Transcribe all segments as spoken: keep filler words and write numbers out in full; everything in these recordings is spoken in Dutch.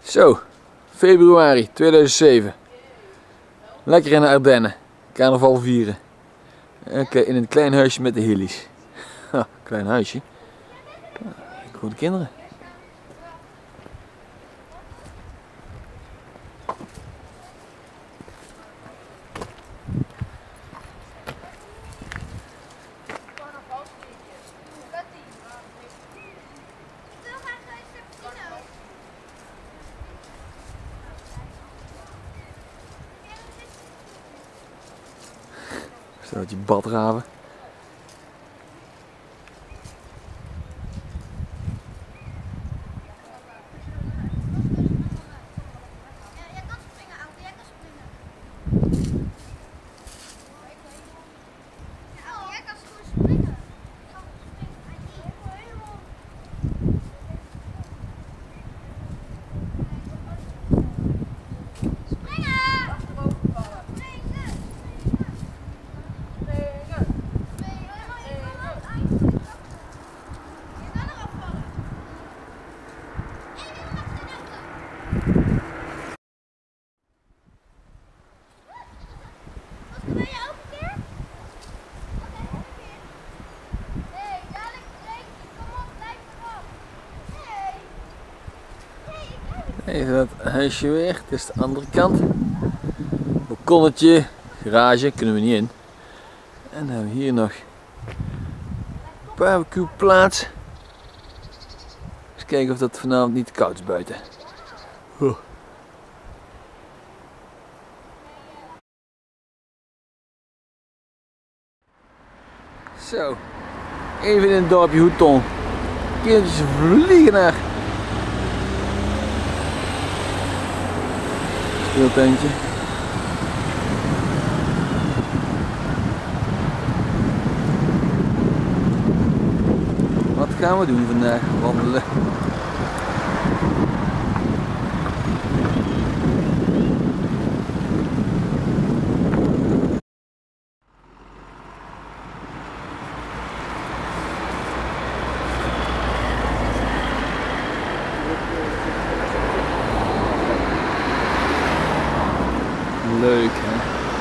Zo, februari tweeduizend zeven. Lekker in de Ardennen. Carnaval vieren. Oké, in een klein huisje met de Hillies. Ha, klein huisje. Ik hoor de kinderen. Zo, die badraven. Even dat huisje weer, het is de andere kant. Balkonnetje, garage, kunnen we niet in. En dan hebben we hier nog barbecue plaats. Eens kijken of dat vanavond niet koud is buiten. Huh. Zo, even in het dorpje Houton. Kindertjes vliegen naar speeltuintje. Wat gaan we doen vandaag? Wandelen. Leuk, hè?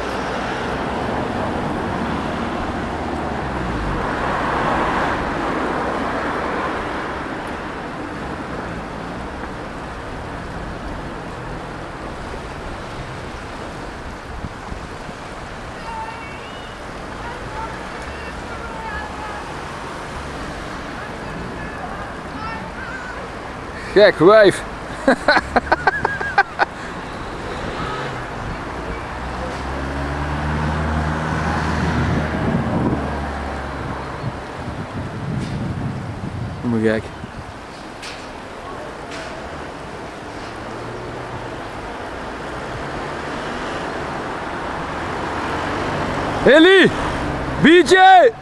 Gek wijf! Doe me gek. Hilly! B J!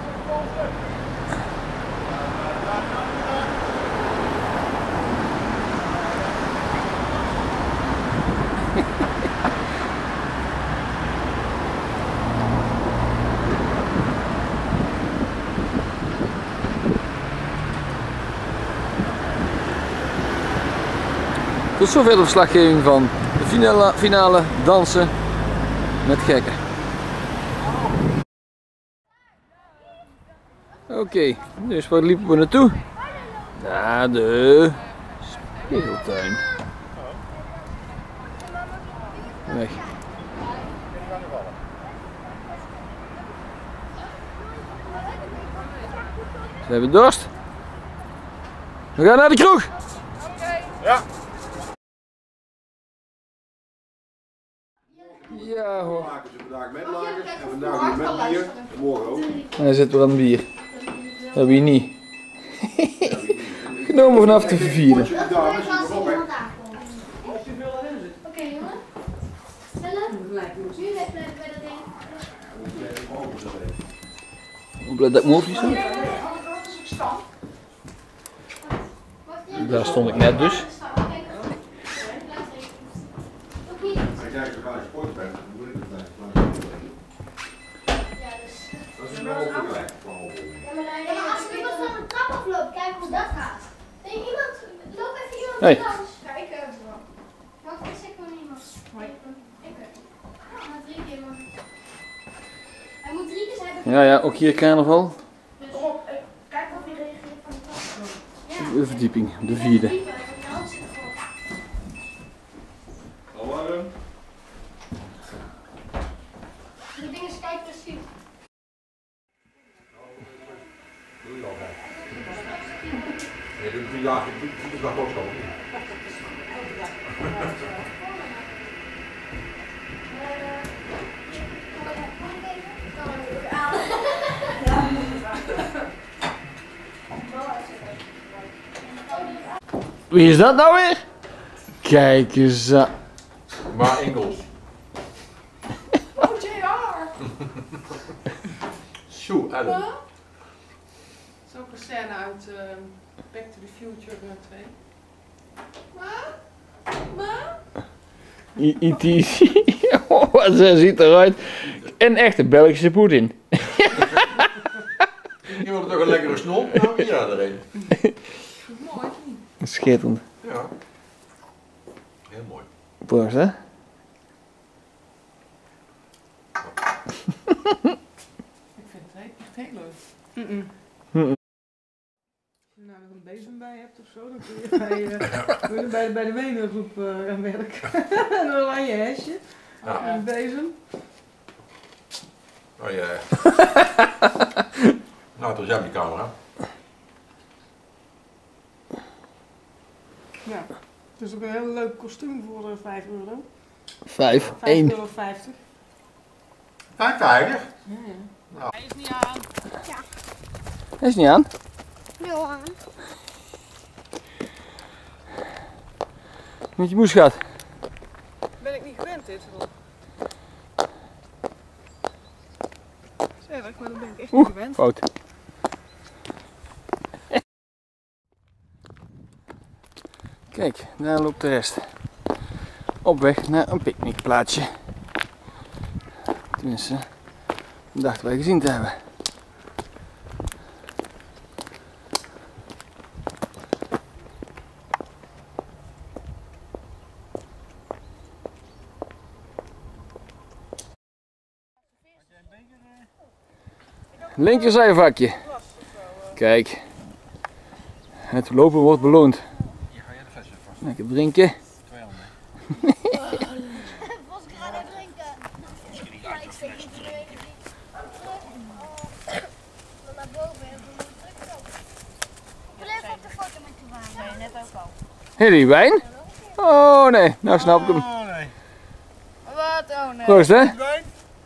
Tot zover de verslaggeving van de finale, finale dansen met gekken. Oké, okay, dus waar liepen we naartoe? Naar de speeltuin. Weg. Ze hebben dorst. We gaan naar de kroeg. Ja. Ja hoor. We maken ze vandaag met lagers en vandaag weer met bier. En morgen ook. Hij zit weer aan het bier. Dat heb je niet. Genomen vanaf de vierde. Potje de dames, die erop, hè. Oké jongen. Stellen? Nu blijven bij dat ding. Oplet dat ik mijn hoofdje stond. Daar stond ik net dus. Als jij zo gaan sport bent, dan moet ik het blijven. Dat is wel gelijk. Ja, maar als ik iemand van de trap afloop, kijk hoe dat gaat. Nee, iemand, loop even iemand Hey. langs. Kijken. Ja, ja, ook hier carnaval. Rob, kijk of je reageert van de kant. De verdieping, de vierde. Alarm. De ding is kijk precies. Doe je al bij. Nee, doe doe ja, doe doe dat ook zo. Wie is dat nou weer? Kijk eens aan. Maar Engels. Oh, J R! Sue Ellen. Dat is ook een scène uit uh, Back to the Future twee. Ma? Ma? I T. Oh, wat ze ziet eruit. Een echte Belgische Poetin. Je wilde toch een lekkere snol? Nou, hier er een. Mooi. Schitterend. Ja. Heel mooi. Proost, hè? Ik vind het echt heel leuk. Mm-mm. Als je nou nog een bezem bij hebt of zo, dan kun je bij, uh, kun je bij, bij de wenengroep uh, gaan werken. Een oranje hesje. Ja. En een bezem. Oh ja. Nou, toen is jij die camera. Ja. Het is ook een heel leuk kostuum voor uh, vijf euro. Vijf. vijf één. euro vijftig. vijfenvijftig. Ja, ja. Nou. Hij is niet aan. Hij is niet aan. Johan. Met je moes gaat. Ben ik niet gewend dit, Rob. Zeg, maar dan ben ik echt niet Oeh, gewend. fout. Kijk, daar loopt de rest. Op weg naar een picknickplaatsje. Tenminste, dachten wij gezien te hebben. Linkerzijvakje. Kijk, het lopen wordt beloond. Hier ga je de flesje vast. Lekker drinken. Twee handen. Vos gaan even drinken. Ja, ik zeg niet meer. Dan naar boven en dan druk zo. Ik wil even op de foto met je waren. Nee, net ook al. Hé, die wijn? Oh nee, nou snap ik hem. Oh nee. Wat? Oh nee. Proost, hè? Wijn?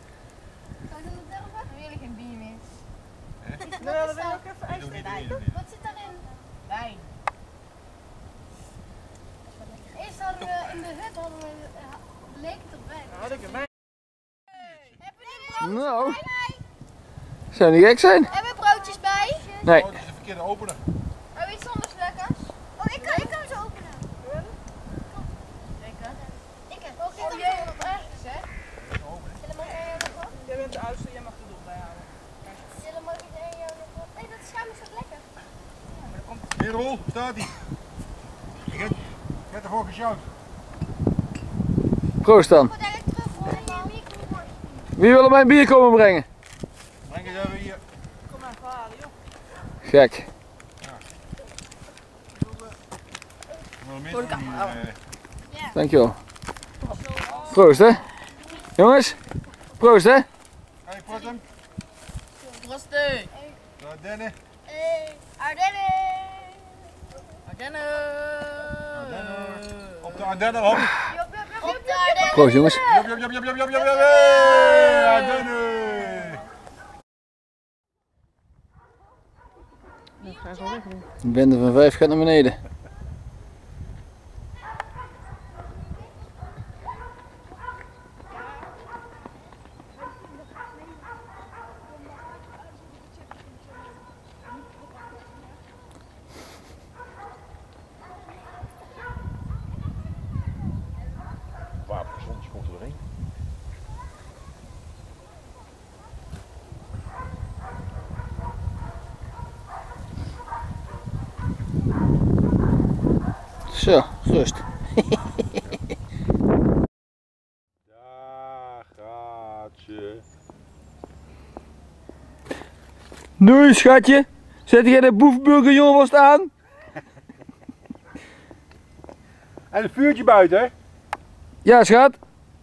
Wil jullie geen bier meer? Nou, dan wil ik even ijs Doe niet drinken. erin. Wat zit daarin? Wijn. Eerst hadden we in de hut hadden we, uh, leek het op wijn. Nou, had ik een wijn. Heb je er broodjes Nou, bij? zou niet gek zijn? Hebben we broodjes bij? Nee. Oh, dat is de verkeerde opener. Hebben we iets anders lekkers? Oh, ik kan, ik kan ze openen. Zeker. Ik heb ook oh, jee, wat ergens hè? Helemaal één nog op? Jij bent de oudste, jij mag de doel bijhouden. Helemaal niet één jou nog op? Nee, dat schuim is wat lekker. Hier, Rol, staat hij. Ik heb, ik heb ervoor gesjouwd. Proost dan. Ik moet eigenlijk terug voor in je micro. Wie wil er mij een bier komen brengen? Breng eens even hier. Kom maar, verhalen joh. Gek. Voor de camera. Uh, Dankjewel. Proost, hè? Jongens, proost, hè? Hey, Potten. Proste. Ardennen. Hey, Ardennen! Ardennen. Ardennen. Op de Ardennen, hop. Jop, jop, jop, jop, jop, jop. Proost, jongens. Jop, jop, jop, jop, jop, jop, jop, jop. Hey, Ardennen. Ik ga zo weg. De bende van vijf gaat naar beneden. Wapen, zonnetje komt er doorheen. Zo, rust. Daar gaat ze. Doei schatje. Zet jij de boefbourguignon vast aan? En een vuurtje buiten, hè? Ja schat.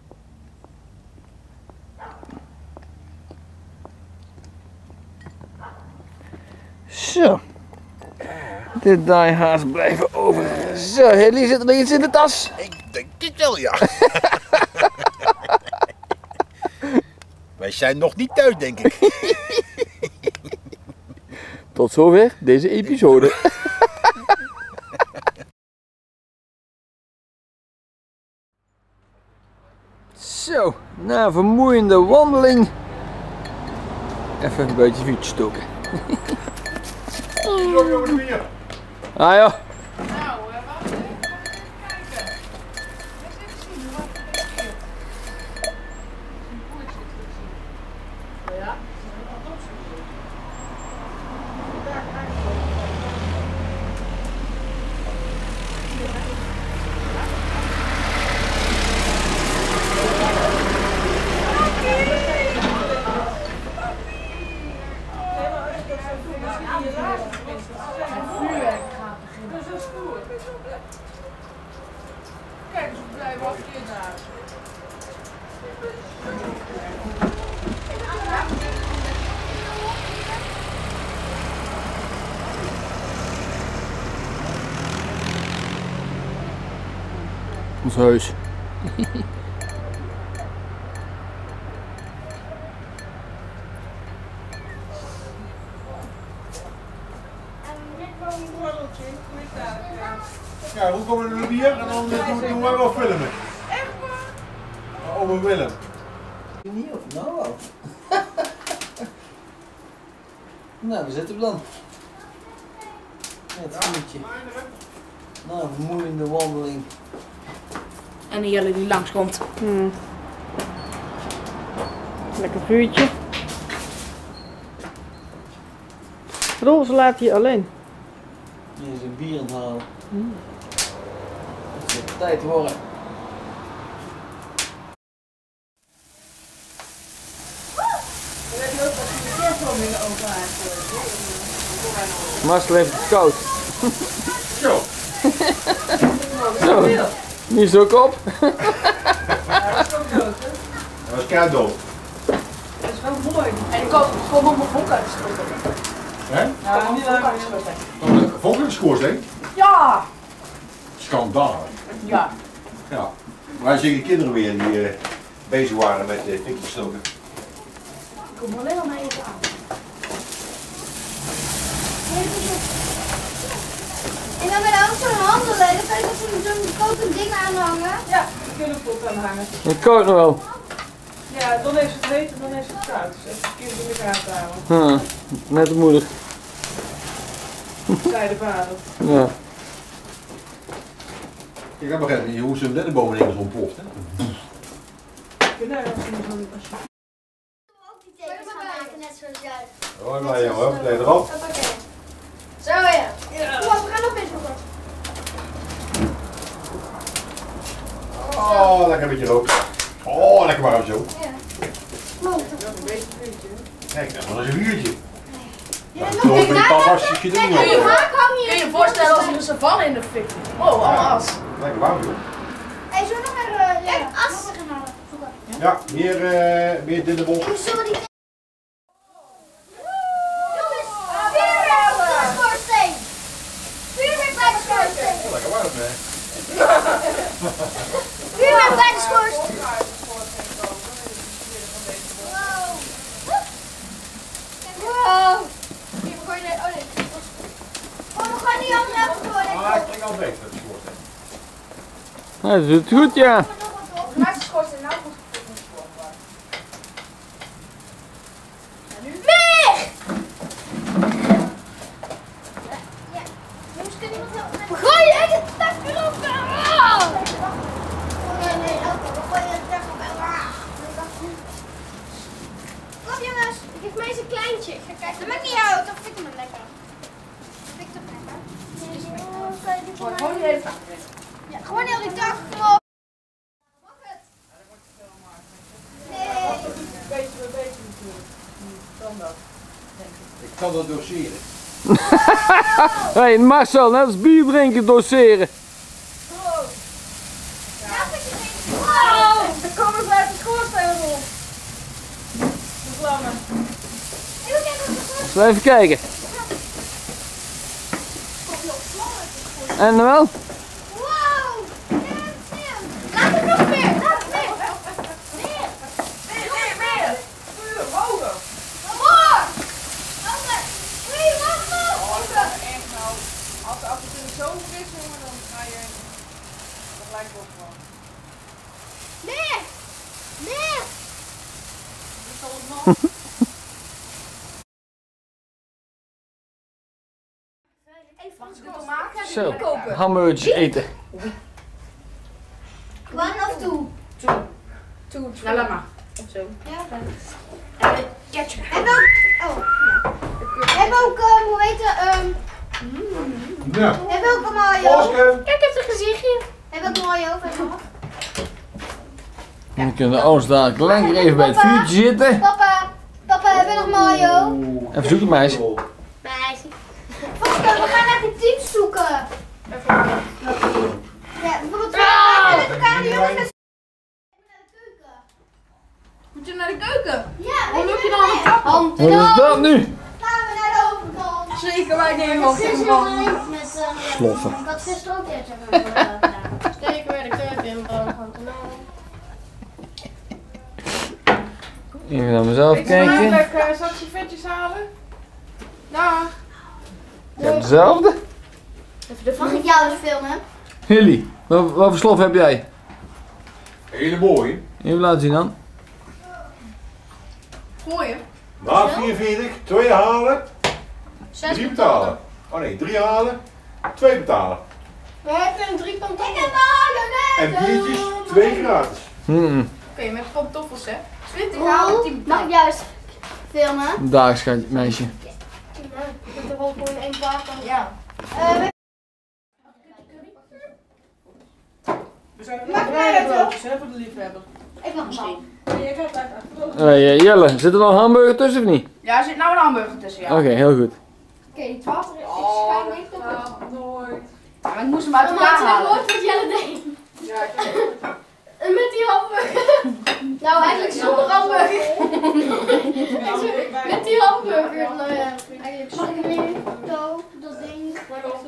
Zo. De diehards blijven over. Zo, Hilly, zit er nog iets in de tas? Ik denk het wel, ja. Wij zijn nog niet thuis, denk ik. Tot zover deze episode. Zo, na een vermoeiende wandeling. Even een beetje vuurtje stoken. Zo, jongen, de bier. Ah ja. Nou, uh, wacht even. Kom even kijken. Eens even zien wat er is. Een boertje terugzien. Ja, een adoptie. Daar krijg je kijk eens hoe blij was je daar. Ons huis. Ja, hoe komen we naar de bier en dan doen we wel filmen. Echt waar? Over Willem. Niet of nou wel. Nou, we zitten dan. Het vuurtje. Nou, een vermoeiende wandeling. En die Jelle die langskomt. Hmm. Lekker vuurtje. Roze laat je alleen. Hier is een bier aan het halen. Mm. Het is tijd worden. Dan heb je ook wat je de kerstboom in de open haard gooit. Marcel heeft het koud. Zo. Zo, nu is het ook op. Ja, dat is ook dood, hè? Dat was keihard dood. Dat is wel mooi. En ik kom, kom op mijn vonk uit de schulden. Hè? Ja, Kom op niet mijn vonk lang uit de schulden. Van de volk in de schoorsteen. Ja! Schandalig. Ja. Ja. Maar zeker kinderen weer die uh, bezig waren met uh, fikjes stoken. Ik kom alleen al maar even aan. En dan ben je ook zo'n handelen, dan kan je zo'n zo'n grote ding aanhangen. Ja, de kinderpot aanhangen. Het koud nog wel. Ja, dan is het heet en dan is het koud. Dus even de kinderen in elkaar te houden. Ah, net de moeder. Zei de vader. Ja. Ik heb begrepen, je hoe zo'n dennenboom in één keer ontploft, hè? Nee, als je dan als je... Ook die tekens gaan maken, net zoals jij. Oh, maar jongen, blijf erop. Hoppakee. Zo ja. Kom op, we gaan nog eens nog wat. Oh, lekker een beetje rook. Oh, lekker warm zo. Ja. Mooi. Dat is een beetje vuurtje. Kijk, dat was een vuurtje. Ja, Dat nog is een met die papasjes je er Kijk, niet die op. haak hang hier. Kun je je voorstellen als er een savanne in de fik zit? Oh, allemaal as. Lekker warm joh. Hé, zullen we nog maar, uh, ja, as. Nog maar gaan halen. Zoeken. Ja, meer, uh, meer dennenbos. Hoe zullen we die... Jongens, vuurwerk op de schoorsteen. Vuurwerk bij de schoorsteen. Oh, lekker warm hè. Vuurwerk bij de schoorsteen. Wow. Hier, we gooien er... Oh nee. Oh, we gooien die andere even gooien. Ah, ik klink al beter met de schoorsteen. Nou, dat doet het goed, ja. Maar is de schoorsteen nou goed gevoeld met spoor? En nu? Weg! Ja. Jongens, kan iemand helpen? We gooien de hele tak erop. Ah! Nee, nee, oké. We gooien de tak op. Ah! Kom jongens, ik heb mij eens een kleintje. Ik ga kijken. Dat maakt niet uit, dat vind ik me lekker. Dat vind ik toch lekker? Gewoon die hele tak weg. Ja, gewoon heel die dag. Gewoon. Mag het? Nee. Beetje bij beetje natuurlijk. Dan dat, denk ik. Ik kan dat doseren. Hé, hey, Marcel, net als bier drinken doseren. Wow! Er komen ze uit de schoorsteen rond. De vlammen. Zullen we even kijken? En wel? Wow! Laat het nog meer! Laat het meer! Meer! Meer, meer, meer! Vuur, hoger! More! Ander! Nee, wacht nog! Oh, dat is echt nou. Als, als het er zo fris jongen, dan ga je... Dat lijkt wel gewoon. Meer! Meer! Dat zal het nog. Mag ik het al maken? Zo, hamburgertjes eten. One of two. Toe, ja, laat maar. Zo. Ja, dat is. En ketchup. Heb ook. Oh, ja. Heb ook, um, hoe heet het? Um, Ja. heb ook een mayo. Oscar. Kijk, heeft een gezichtje. Heb ook een mayo. Heb nog. En dan kunnen ons dadelijk lekker even bij het vuurtje zitten. Papa, papa, heb je nog mayo? Even zoeken, meisje. Meisje. Vaske, we gaan naar de team zoeken. Even. Ja, bijvoorbeeld twee met elkaar de jongens met Moet je naar de keuken? ja, Hoe weet loop je je dan aan de trap? Hand Wat in is hand. dat nu? Gaan we naar de overkant. Zeker, wij nemen ons in van. Met eh, Sloffen. Ik had gisteren ook eerst even gedaan. Steken bij de keuken in brand. Hand in hand. Even naar mezelf Ik zal kijken. even uh, zakje vetjes halen. Dag. Ja, hetzelfde. Mag ik jou eens filmen? Hilly, wat, wat voor slof heb jij? Hele mooie. Even laten zien dan. Gooien. Na vierenveertig, twee halen, Zes drie betalen. Oh nee, drie halen, twee betalen. We hebben een drie pantoffels. Ik heb mayo, En biertjes, twee gratis. Hmm, Oké, met pantoffels hè. twintig halen, tien Mag ik betalen. jou eens filmen? daar schatje, meisje. Ik heb er ook gewoon één paar van. Ja. Uh, We zijn Mag ik mij het broodjes hè, voor de liefhebber. ik mag wel. Je gaat uit. Hey, Jelle, zit er nog een hamburger tussen of niet? Ja, er zit nou een hamburger tussen, ja. Oké, heel goed. Oké, het water is Oh, schijn niet dat op. gaat nooit. Ja, maar ik moest hem uit elkaar Maakt het halen. nooit wat Jelle deed. Ja, ik weet het. En met die hamburger. Nou, eigenlijk zonder hamburger. Met die hamburger. Nou ja, mag ik nu zo, dat ding.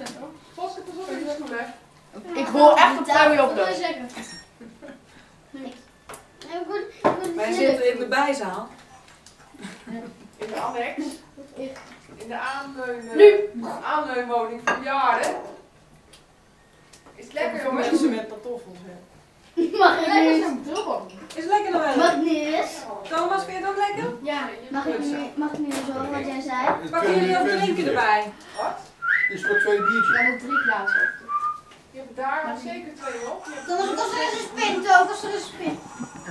Ik hoor echt een pluie op dat. dat. Niks. Heel goed. Wij zitten in de bijzaal. In de annex. In de aanleun, Nu. aanleunwoning voor bejaarden. Is het lekker Voor jongens? mensen met pantoffels. hè. Mag ik Lekker nu? zo'n dubbel. Is het lekker nou Mag wel? ik nu eens? Thomas, vind je het ook lekker? Ja. Mag ik nu, mag ik nu eens horen wat jij zei? Pakken jullie ook drinken erbij? Wat? Dit is voor het tweede biertje. Jij moet drie plaatsen op. Je hebt daar al zeker twee op. Je hebt Dan was kost er eens een spin, toch? Kost er eens een spin.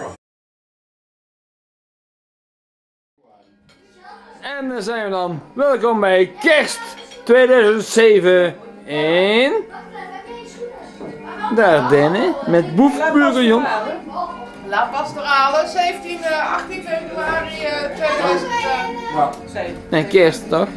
En daar zijn we dan. Welkom bij Kerst tweeduizend zeven in de Ardennen met Boef Bourguignon. La Pastorale, zeventien, eh, achttien februari eh, tweeduizend zeven. Nee, kerst toch?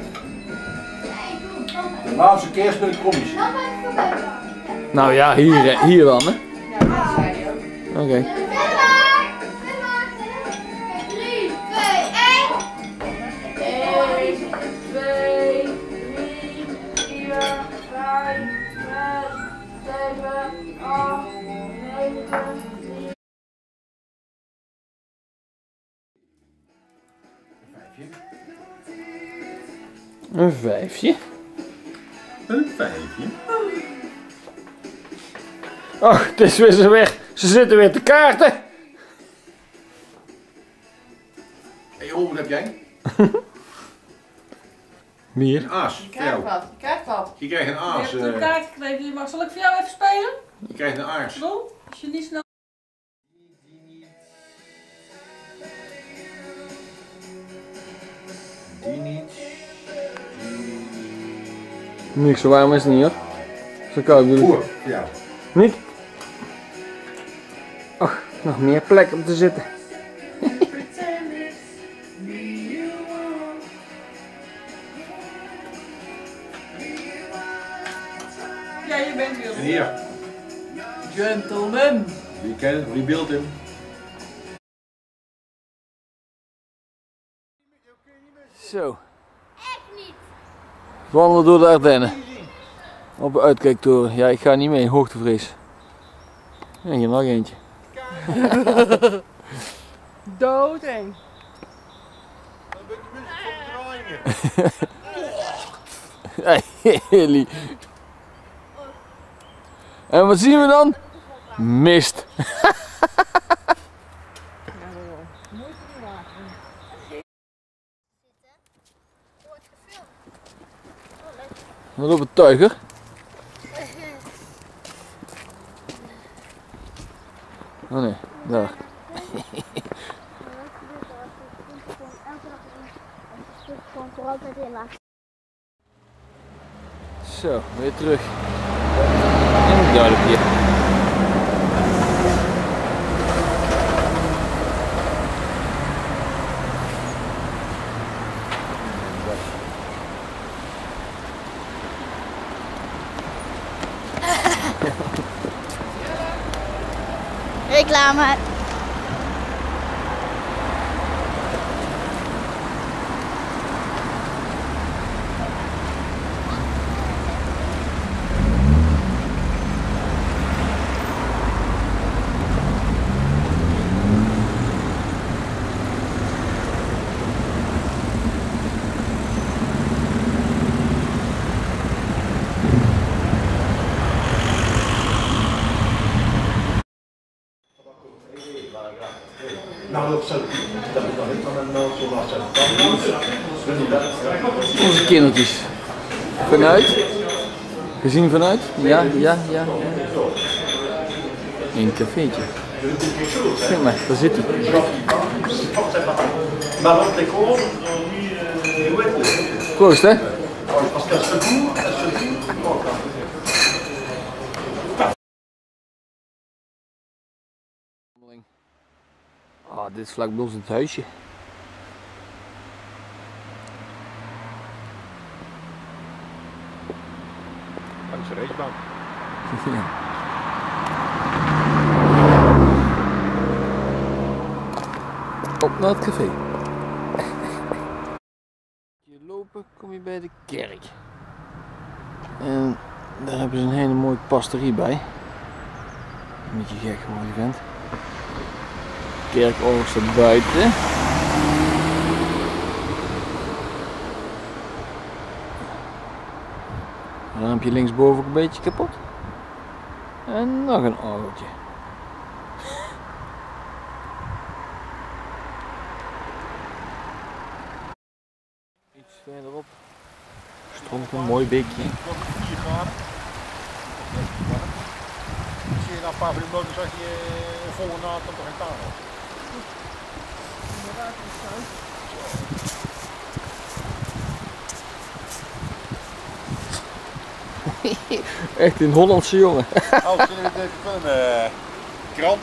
De laatste kerst met de kommies. Dan ben ik voorbij. Nou ja, hier, eh, hier dan hè. Ja, dat zei hij ook. Oké. Tel maar! Tel maar! drie, twee, één! één, twee, drie, vier, vijf, zes, zeven, acht, negen, tien. Een vijfje. Een vijfje. Ach, het is weer zo weg. Ze zitten weer te kaarten. Hé, hey, oh, wat heb jij? Meer. Een aas. Je voor krijgt jou. wat, je krijgt wat. Je krijgt een Je aas. hebt een eh, kaart gekregen. Je mag. Zal ik voor jou even spelen? Je krijgt een aas. Ron? Als je niet snel... Die niet. Niks, zo warm is het niet hoor. Zo koud bedoel ik. Voor, voor jou. Niet. Ach, nog meer plek om te zitten. Hier. Gentleman. Wie kent hem? Wie beeldt hem? Zo. Echt niet. Wandelen door de Ardennen. Op een uitkijktoren. Ja, ik ga niet mee, hoogtevrees. En hier nog eentje. Doodeng. Hey, Heli. En wat zien we dan? Mist. Wordt gefilmd. Oh, leuk. We lopen tuiger. Oh nee, daar. Gewoon voor altijd in laten. Zo, weer terug. In het dorpje. Reclame. Nou, dat zou dat is dan niet van een nood zo'n last zijn. Onze kindertjes. Vanuit. Gezien vanuit? Ja, ja, ja. Een cafeetje. Kijk maar, daar zit hij. Proost hè? Ah, dit is vlak bij ons het huisje. Langs de racebank. Ja. Op naar het café. Je lopen kom je bij de kerk. En daar hebben ze een hele mooie pastorie bij. Een beetje gek geworden vent. Kerkorgel staat buiten. Raampje linksboven ook een beetje kapot. En nog een orgeltje. Iets verderop stroomt een mooi beekje. vier graden. Als je naar een paar minuten dan zag je een volle naad op de hectare. Echt een Hollandse jongen. Oh, zullen we het even van een uh, krant?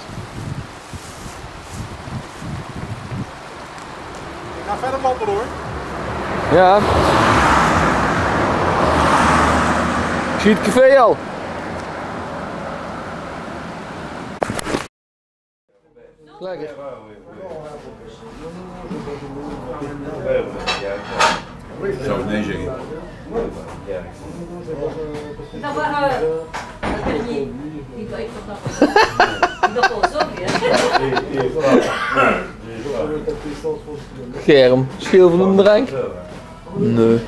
Ik ga verder wandelen hoor. Ja. Ik zie het café al. Lekker. Zou ik nee zeggen? Dat waren dat is niet niet dat ik dat dat was zo weer. Germ, schil van een bereik? Nee.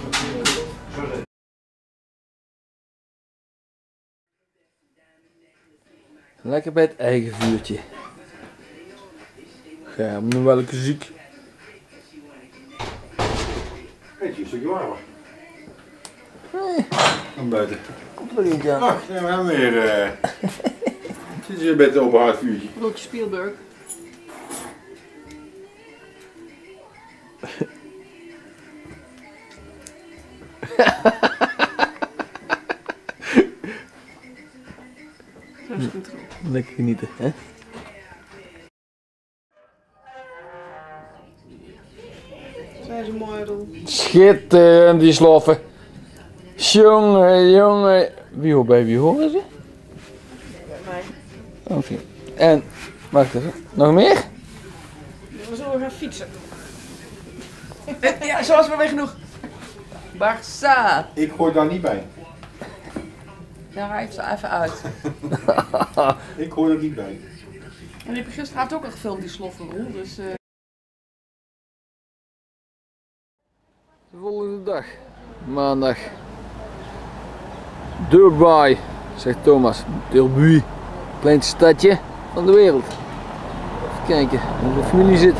Lekker bij het eigen vuurtje. Germ, nu welke ziek. Weet je, een stukje warmer. Nee, Van buiten. komt er niet aan. Ach, we hebben weer. Uh, zitten ze bij het open haardvuurtje. Broodje Spielberg. Zo is het goed erop. Lekker genieten, hè? Zijn ze mooi, Roel? Schitterend die sloffen. Jongen, jongen. Wie hoort bij wie horen ze? Bij mij. Oké. Okay. En, wacht even. Nog meer? We zullen gaan fietsen. Ja, zoals we weer genoeg. Barça. Ik hoor daar niet bij. Ja, hij heeft ze even uit. Ik hoor er niet bij. En die heb je gisteravond ook al gefilmd, die slofferrol. Dus, uh... De volgende dag. Maandag. Dubai, zegt Thomas. Dubai. Kleinste stadje van de wereld. Even kijken hoe de familie zit.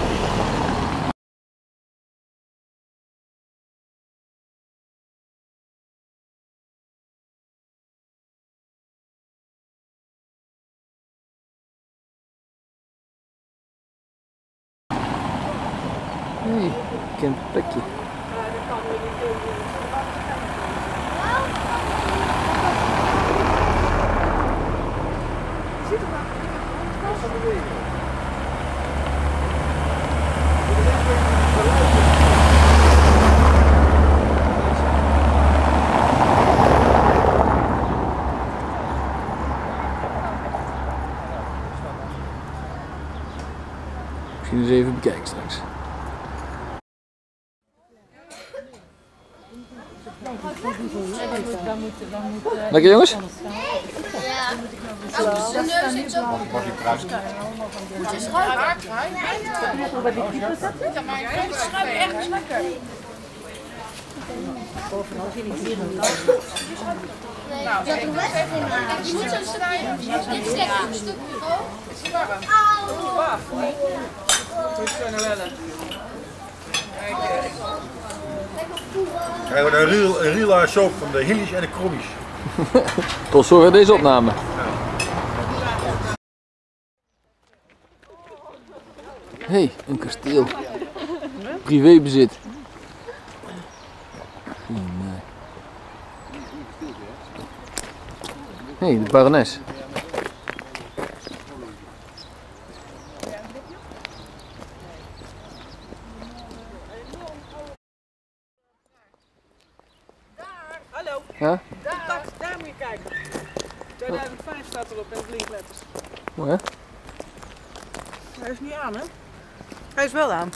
Hey, Kentucky. Misschien eens even bekijken straks. Lekker jongens? Ja. Oh, zijn neus zit zo. Mag je prijs? Moet je schuiven? Ja, maar ik vind het schuiven echt lekker. Nou, je moet zo snijden. Dit is echt een stukje rood. Is het warm? Auw. Waf. Goed zo, Noelle. Kijk, Krijgen we een real, een real soap van de Hillies en de Krommies. Tot zover deze opname. Hé, hey, een kasteel. Privébezit. Hé, hey, de barones. hallo. Ja? Daar, daar moet je kijken. tweeduizend vijf staat erop in blinkletters. Mooi hè? Hij is niet aan, hè? Hij is wel aan.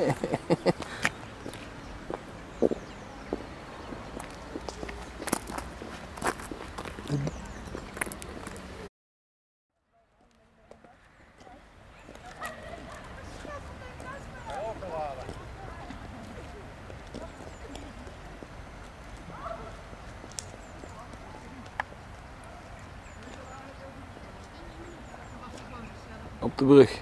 Op de brug.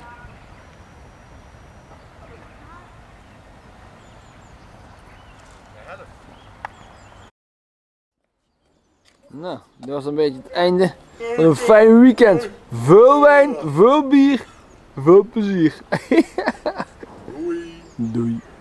Nou, dat was een beetje het einde van een fijn weekend. Veel wijn, veel bier, veel plezier. Doei. Doei.